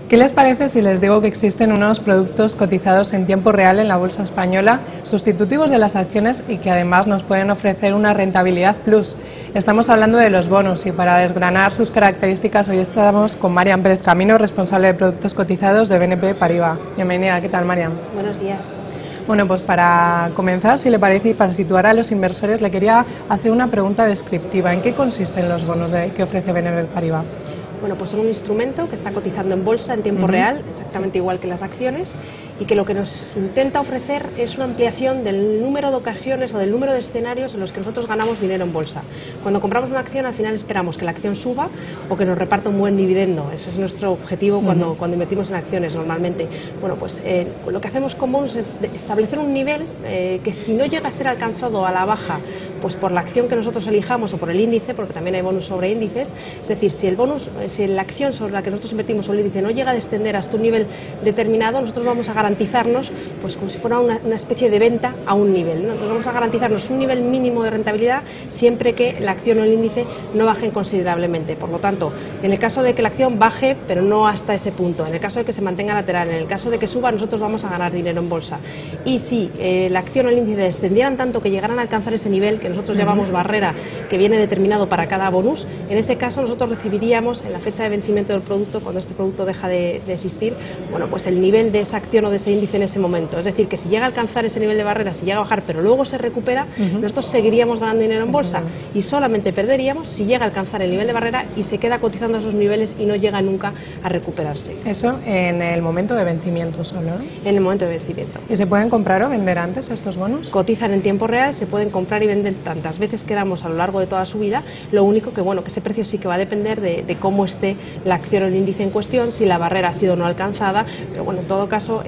¿Qué les parece si les digo que existen unos productos cotizados en tiempo real en la bolsa española, sustitutivos de las acciones y que además nos pueden ofrecer una rentabilidad plus? Estamos hablando de los bonos y para desgranar sus características hoy estamos con Marian Pérez Camino, responsable de productos cotizados de BNP Paribas. Bienvenida, ¿qué tal, Marian? Buenos días. Bueno, pues para comenzar, si le parece, y para situar a los inversores, le quería hacer una pregunta descriptiva. ¿En qué consisten los bonos que ofrece BNP Paribas? Bueno, pues son un instrumento que está cotizando en bolsa en tiempo real, exactamente igual que las acciones, y que lo que nos intenta ofrecer es una ampliación del número de ocasiones o del número de escenarios en los que nosotros ganamos dinero en bolsa. Cuando compramos una acción, al final esperamos que la acción suba o que nos reparta un buen dividendo. Ese es nuestro objetivo cuando invertimos en acciones normalmente. Bueno, pues lo que hacemos con bonos es establecer un nivel que si no llega a ser alcanzado a la baja, pues por la acción que nosotros elijamos o por el índice, porque también hay bonus sobre índices, es decir, si la acción sobre la que nosotros invertimos o el índice no llega a descender hasta un nivel determinado, nosotros vamos a garantizarnos, pues como si fuera una especie de venta a un nivel, ¿no? Entonces vamos a garantizarnos un nivel mínimo de rentabilidad siempre que la acción o el índice no bajen considerablemente. Por lo tanto, en el caso de que la acción baje, pero no hasta ese punto, en el caso de que se mantenga lateral, en el caso de que suba, nosotros vamos a ganar dinero en bolsa. Y si la acción o el índice descendieran tanto que llegaran a alcanzar ese nivel que nosotros llamamos barrera, que viene determinado para cada bonus, en ese caso nosotros recibiríamos en la fecha de vencimiento del producto, cuando este producto deja de existir, bueno, pues el nivel de esa acción o de ese índice en ese momento. Es decir, que si llega a alcanzar ese nivel de barrera, si llega a bajar, pero luego se recupera, nosotros seguiríamos ganando dinero en bolsa y solamente perderíamos si llega a alcanzar el nivel de barrera y se queda cotizando esos niveles y no llega nunca a recuperarse. Eso en el momento de vencimiento solo, ¿no? En el momento de vencimiento. ¿Y se pueden comprar o vender antes estos bonos? Cotizan en tiempo real, se pueden comprar y vender tantas veces queramos a lo largo de toda su vida. Lo único que, bueno, que ese precio sí que va a depender de cómo esté la acción o el índice en cuestión, si la barrera ha sido o no alcanzada, pero bueno, en todo caso,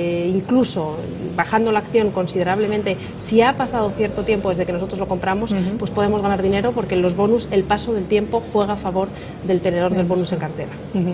incluso bajando la acción considerablemente, si ha pasado cierto tiempo desde que nosotros lo compramos, pues podemos ganar dinero porque en los bonus el paso del tiempo juega a favor del tenedor del bonus en cartera.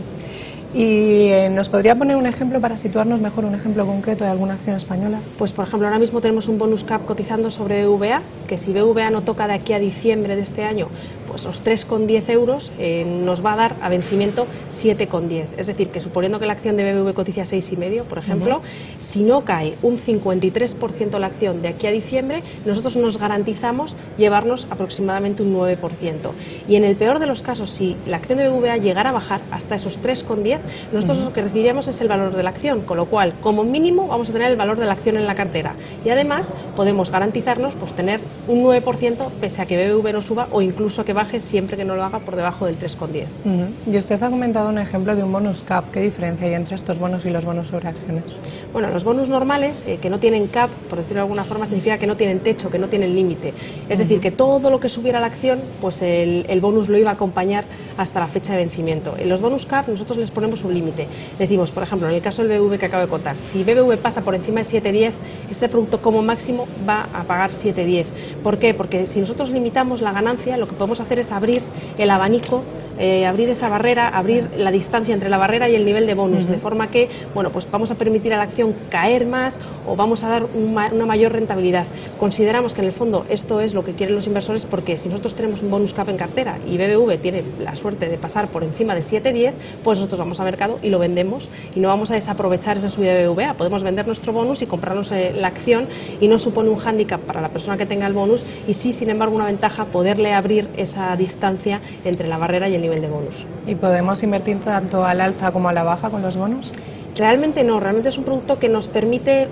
¿Y nos podría poner un ejemplo para situarnos mejor, un ejemplo concreto de alguna acción española? Pues por ejemplo, ahora mismo tenemos un bonus cap cotizando sobre BBVA, que si BBVA no toca de aquí a diciembre de este año, pues los 3,10 euros nos va a dar a vencimiento 7,10. Es decir, que suponiendo que la acción de BBV cotiza 6,5, por ejemplo, si no cae un 53% la acción de aquí a diciembre, nosotros nos garantizamos llevarnos aproximadamente un 9%. Y en el peor de los casos, si la acción de BBVA llegara a bajar hasta esos 3,10, nosotros lo que recibiríamos es el valor de la acción, con lo cual, como mínimo, vamos a tener el valor de la acción en la cartera. Y además, podemos garantizarnos pues tener un 9% pese a que BBV no suba o incluso que baje siempre que no lo haga por debajo del 3,10. Y usted ha comentado un ejemplo de un bonus cap. ¿Qué diferencia hay entre estos bonos y los bonos sobre acciones? Bueno, los bonus normales, que no tienen cap, por decirlo de alguna forma, significa que no tienen techo, que no tienen límite. Es decir, que todo lo que subiera la acción, pues el bonus lo iba a acompañar hasta la fecha de vencimiento. En los bonus cap nosotros les ponemos un límite. Decimos, por ejemplo, en el caso del BBV que acabo de contar, si BBV pasa por encima de 7,10, este producto como máximo va a pagar 7,10. ¿Por qué? Porque si nosotros limitamos la ganancia, lo que podemos hacer es abrir el abanico, abrir esa barrera, abrir la distancia entre la barrera y el nivel de bonus, de forma que, bueno, pues vamos a permitir a la acción caer más o vamos a dar una mayor rentabilidad. Consideramos que en el fondo esto es lo que quieren los inversores, porque si nosotros tenemos un bonus cap en cartera y BBV tiene la suerte de pasar por encima de 7,10, pues nosotros vamos a mercado y lo vendemos y no vamos a desaprovechar esa subida de BBVA. Podemos vender nuestro bonus y comprarnos la acción y no supone un hándicap para la persona que tenga el bonus y sí, sin embargo, una ventaja poderle abrir esa distancia entre la barrera y el nivel de bonus. ¿Y podemos invertir tanto al alza como a la baja con los bonos? Realmente no, realmente es un producto que nos permite,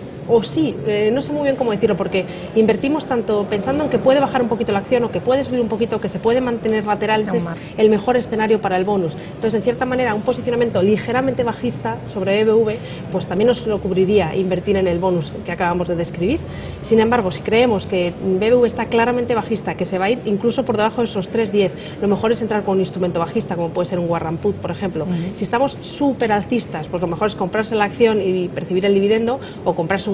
no sé muy bien cómo decirlo, porque invertimos tanto pensando en que puede bajar un poquito la acción o que puede subir un poquito, que se puede mantener lateral, ese es el mejor escenario para el bonus. Entonces, en cierta manera, un posicionamiento ligeramente bajista sobre BBV, pues también nos lo cubriría invertir en el bonus que acabamos de describir. Sin embargo, si creemos que BBV está claramente bajista, que se va a ir incluso por debajo de esos 3,10, lo mejor es entrar con un instrumento bajista, como puede ser un warrant put, por ejemplo. Si estamos súper alcistas, pues lo mejor es comprarse la acción y percibir el dividendo, o comprarse un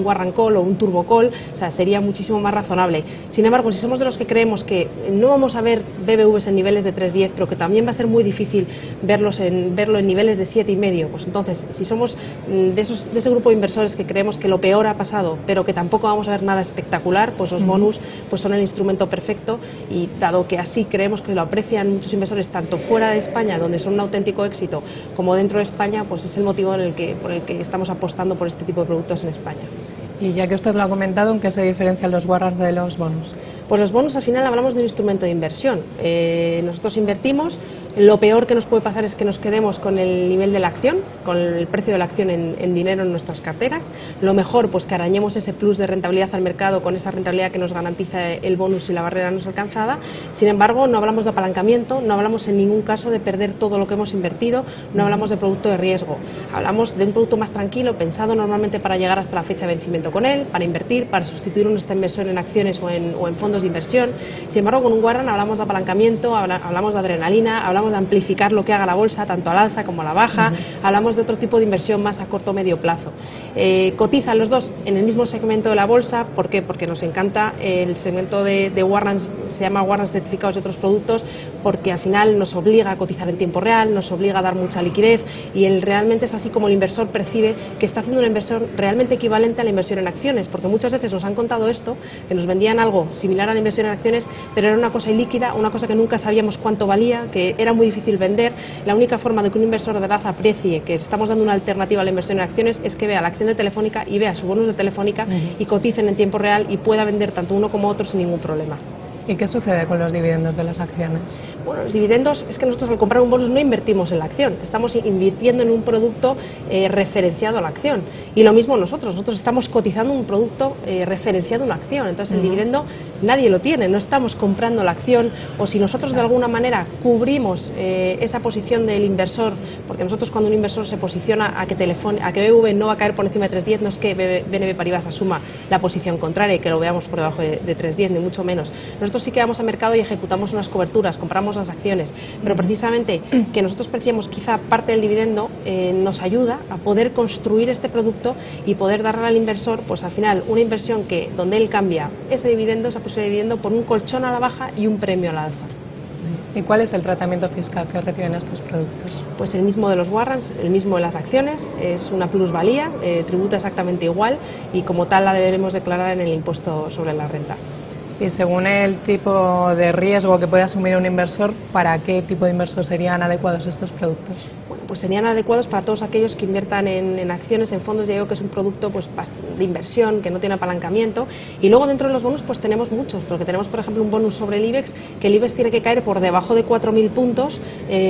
Warrant Call o un Turbo Call, o sea, sería muchísimo más razonable. Sin embargo, si somos de los que creemos que no vamos a ver BBVs en niveles de 3.10, pero que también va a ser muy difícil verlo en niveles de 7,5, pues entonces, si somos de ese grupo de inversores que creemos que lo peor ha pasado, pero que tampoco vamos a ver nada espectacular, pues los bonus pues son el instrumento perfecto, y dado que así creemos que lo aprecian muchos inversores, tanto fuera de España, donde son un auténtico éxito, como dentro de España, pues es el motivo por el que estamos apostando por este tipo de productos en España. Y ya que usted lo ha comentado, ¿en qué se diferencian los warrants de los bonus? Pues los bonos al final hablamos de un instrumento de inversión. Nosotros invertimos, lo peor que nos puede pasar es que nos quedemos con el nivel de la acción, con el precio de la acción en dinero en nuestras carteras. Lo mejor, pues que arañemos ese plus de rentabilidad al mercado con esa rentabilidad que nos garantiza el bonus si la barrera no es alcanzada. Sin embargo, no hablamos de apalancamiento, no hablamos en ningún caso de perder todo lo que hemos invertido, no hablamos de producto de riesgo. Hablamos de un producto más tranquilo, pensado normalmente para llegar hasta la fecha de vencimiento con él, para invertir, para sustituir nuestra inversión en acciones o en fondos de inversión. Sin embargo, con un warrant hablamos de apalancamiento, hablamos de adrenalina, hablamos de amplificar lo que haga la bolsa, tanto al alza como a la baja, hablamos de otro tipo de inversión más a corto o medio plazo. Cotizan los dos en el mismo segmento de la bolsa. ¿Por qué? Porque nos encanta el segmento de warrants, se llama warrants certificados de otros productos, porque al final nos obliga a cotizar en tiempo real, nos obliga a dar mucha liquidez, y realmente es así como el inversor percibe que está haciendo una inversión realmente equivalente a la inversión en acciones, porque muchas veces nos han contado esto, que nos vendían algo similar a la inversión en acciones, pero era una cosa ilíquida, una cosa que nunca sabíamos cuánto valía, que era muy difícil vender. La única forma de que un inversor de verdad aprecie que estamos dando una alternativa a la inversión en acciones es que vea la acción de Telefónica y vea su bonus de Telefónica y coticen en tiempo real y pueda vender tanto uno como otro sin ningún problema. ¿Y qué sucede con los dividendos de las acciones? Bueno, los dividendos es que nosotros al comprar un bonus no invertimos en la acción, estamos invirtiendo en un producto referenciado a la acción. Y lo mismo nosotros estamos cotizando un producto referenciado a una acción. Entonces el dividendo nadie lo tiene, no estamos comprando la acción, o si nosotros de alguna manera cubrimos esa posición del inversor, porque nosotros cuando un inversor se posiciona a que BBV no va a caer por encima de 3.10, no es que BNP Paribas asuma la posición contraria y que lo veamos por debajo de 3.10, ni mucho menos. Nosotros sí que vamos al mercado y ejecutamos unas coberturas, compramos las acciones, pero precisamente que nosotros apreciamos quizá parte del dividendo nos ayuda a poder construir este producto y poder darle al inversor, pues al final, una inversión que donde él cambia ese dividendo, esa posibilidad de dividendo, por un colchón a la baja y un premio al alza. ¿Y cuál es el tratamiento fiscal que reciben estos productos? Pues el mismo de los warrants, el mismo de las acciones, es una plusvalía, tributa exactamente igual y como tal la deberemos declarar en el impuesto sobre la renta. Y según el tipo de riesgo que puede asumir un inversor, ¿para qué tipo de inversor serían adecuados estos productos? Bueno, pues serían adecuados para todos aquellos que inviertan en acciones, en fondos. Ya digo que es un producto pues de inversión, que no tiene apalancamiento. Y luego dentro de los bonus pues tenemos muchos, porque tenemos por ejemplo un bonus sobre el IBEX, que el IBEX tiene que caer por debajo de 4.000 puntos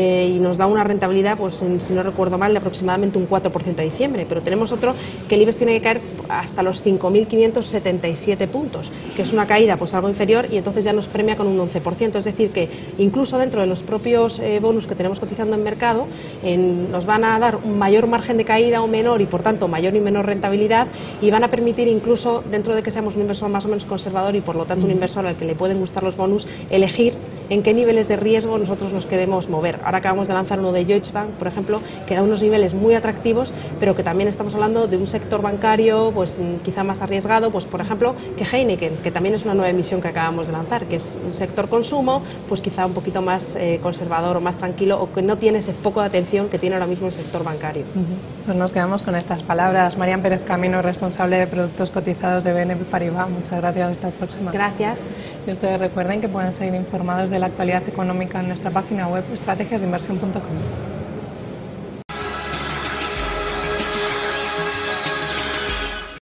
y nos da una rentabilidad, pues si no recuerdo mal, de aproximadamente un 4% a diciembre. Pero tenemos otro que el IBEX tiene que caer hasta los 5.577 puntos, que es una caída pues algo inferior, y entonces ya nos premia con un 11%. Es decir que incluso dentro de los propios bonus que tenemos cotizando en mercado, nos van a dar un mayor margen de caída o menor, y por tanto mayor y menor rentabilidad, y van a permitir incluso, dentro de que seamos un inversor más o menos conservador y por lo tanto un inversor al que le pueden gustar los bonus, elegir en qué niveles de riesgo nosotros nos queremos mover. Ahora acabamos de lanzar uno de Deutsche Bank, por ejemplo, que da unos niveles muy atractivos, pero que también estamos hablando de un sector bancario pues quizá más arriesgado, pues por ejemplo que Heineken, que también es una nueva emisión que acabamos de lanzar, que es un sector consumo, pues quizá un poquito más conservador o más tranquilo, o que no tiene ese foco de atención que tiene ahora mismo el sector bancario. Pues nos quedamos con estas palabras. Marian Pérez Camino, responsable de productos cotizados de BNP Paribas. Muchas gracias, hasta la próxima. Gracias. Y ustedes recuerden que pueden seguir informados de la actualidad económica en nuestra página web estrategiasdeinversión.com.